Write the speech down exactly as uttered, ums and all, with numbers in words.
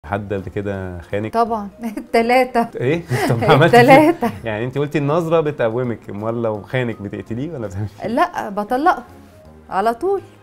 حد قبل كده خانك؟ طبعا التلاتة. ايه؟ طب عملتي التلاتة. يعني انت قلتي النظرة بتقومك، امال لو خانك بتقتليه ولا بتعملي؟ لا بطلقه على طول.